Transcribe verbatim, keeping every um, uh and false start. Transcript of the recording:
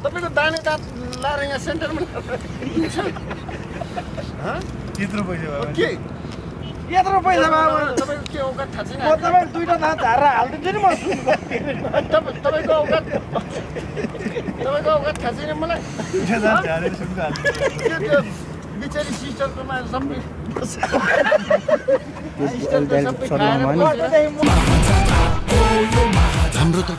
तपाईँको दाने दाँत लाएर यहाँ सेन्टरमा यत्रो पैसा भयो के यत्रो पैसा भयो तपाईँको के औकात थाहा छैन म तपाईँको दुईवटा दाँत झारेर हालिदिन्छु नि म तपाईँको औकात तपाईँको औकात थाहा छैन मलाई दुईवटा दाँत झारेर सुनको हाल्नु त्यो बिचारी सिस्टरकोमा सबै हाम्रो त